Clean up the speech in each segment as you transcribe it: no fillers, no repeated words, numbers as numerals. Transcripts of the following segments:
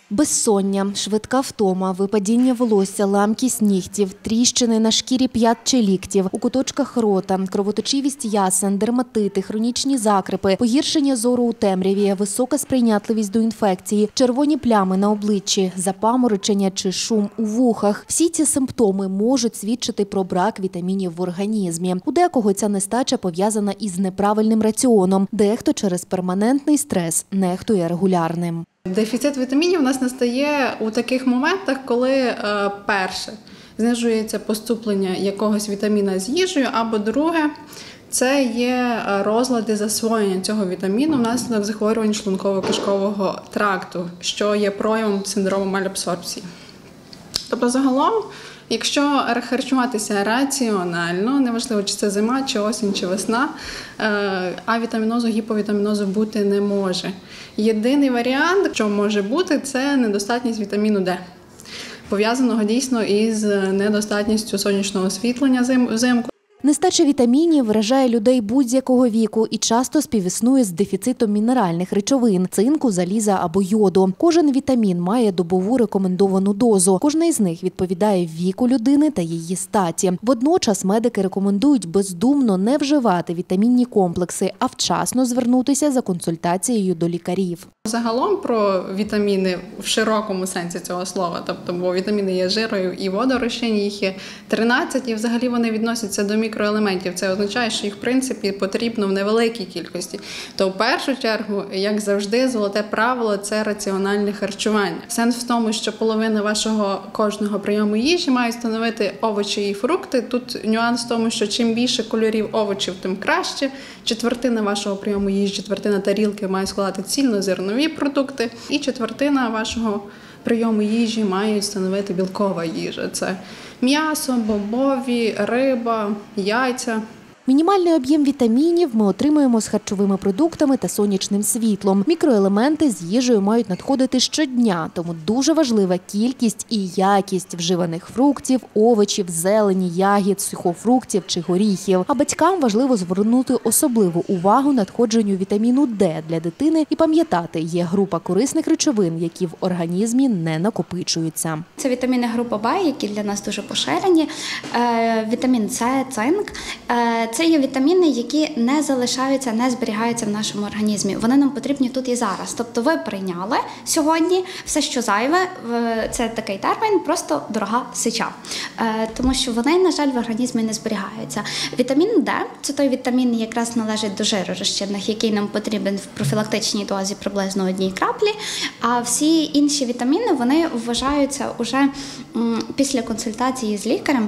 Безсоння, швидка втома, випадіння волосся, ламкість нігтів, тріщини на шкірі п'ят чи ліктів, у куточках рота, кровоточивість ясен, дерматити, хронічні закрипи, погіршення зору у темряві, висока сприйнятливість до інфекції, червоні плями на обличчі, запаморочення чи шум у вухах. Всі ці симптоми можуть свідчити про брак вітамінів в організмі. У декого ця нестача пов'язана із неправильним раціоном, дехто через перманентний стрес нехтує регулярним. Дефіцит вітамінів у нас настає у таких моментах, коли перше знижується поступлення якогось вітаміна з їжею, або друге це є розлади засвоєння цього вітаміну внаслідок захворювань шлунково-кишкового тракту, що є проявом синдрому малабсорбції. Тобто загалом, якщо харчуватися раціонально, неважливо, чи це зима, чи осінь, чи весна, авітамінозу, гіповітамінозу бути не може. Єдиний варіант, що може бути, це недостатність вітаміну Д, пов'язаного дійсно із недостатністю сонячного освітлення взимку. Нестача вітамінів вражає людей будь-якого віку і часто співіснує з дефіцитом мінеральних речовин – цинку, заліза або йоду. Кожен вітамін має добову рекомендовану дозу. Кожна із них відповідає віку людини та її статі. Водночас медики рекомендують бездумно не вживати вітамінні комплекси, а вчасно звернутися за консультацією до лікарів. Загалом про вітаміни в широкому сенсі цього слова, тобто, бо вітаміни є жирою і водорозчинні, їх є 13, і взагалі вони відносяться до мікроелементів. Це означає, що їх, в принципі, потрібно в невеликій кількості. То в першу чергу, як завжди, золоте правило – це раціональне харчування. Сенс в тому, що половина вашого кожного прийому їжі мають становити овочі і фрукти. Тут нюанс в тому, що чим більше кольорів овочів, тим краще. Четвертина вашого прийому їжі, четвертина тарілки має складати цільнозернові продукти, і четвертина вашого прийому їжі мають становити білкова їжа. Це м'ясо, бобові, риба, яйця. Мінімальний об'єм вітамінів ми отримуємо з харчовими продуктами та сонячним світлом. Мікроелементи з їжею мають надходити щодня, тому дуже важлива кількість і якість вживаних фруктів, овочів, зелені, ягід, сухофруктів чи горіхів. А батькам важливо звернути особливу увагу надходженню вітаміну Д для дитини і пам'ятати, є група корисних речовин, які в організмі не накопичуються. Це вітаміни групи В, які для нас дуже поширені. Вітамін С, цинк. Це є вітаміни, які не залишаються, не зберігаються в нашому організмі. Вони нам потрібні тут і зараз. Тобто ви прийняли сьогодні все, що зайве, це такий термін, просто дорога сеча. Тому що вони, на жаль, в організмі не зберігаються. Вітамін Д – це той вітамін, якраз належить до жиророзчинних, який нам потрібен в профілактичній дозі приблизно 1 краплі. А всі інші вітаміни, вони вважаються уже після консультації з лікарем.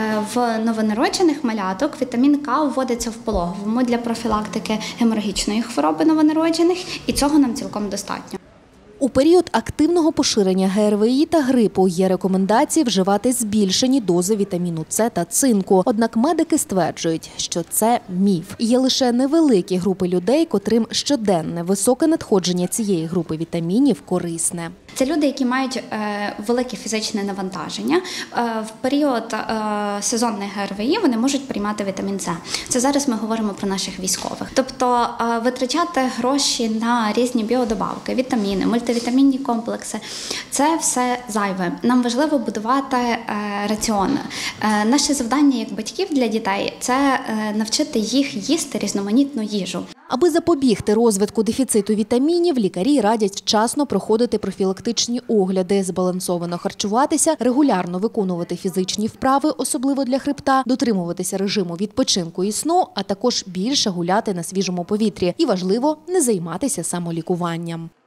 В новонароджених маляток вітамін К вводиться в пологовому для профілактики геморагічної хвороби новонароджених, і цього нам цілком достатньо. У період активного поширення ГРВІ та грипу є рекомендації вживати збільшені дози вітаміну С та цинку. Однак медики стверджують, що це міф. Є лише невеликі групи людей, котрим щоденне високе надходження цієї групи вітамінів корисне. Це люди, які мають велике фізичне навантаження. В період сезонних ГРВІ вони можуть приймати вітамін С. Це зараз ми говоримо про наших військових. Тобто витрачати гроші на різні біодобавки, вітаміни, мультивітамінні комплекси – це все зайве. Нам важливо будувати раціон. Наше завдання як батьків для дітей – це навчити їх їсти різноманітну їжу. Аби запобігти розвитку дефіциту вітамінів, лікарі радять вчасно проходити профілактичні огляди, збалансовано харчуватися, регулярно виконувати фізичні вправи, особливо для хребта, дотримуватися режиму відпочинку і сну, а також більше гуляти на свіжому повітрі. І важливо не займатися самолікуванням.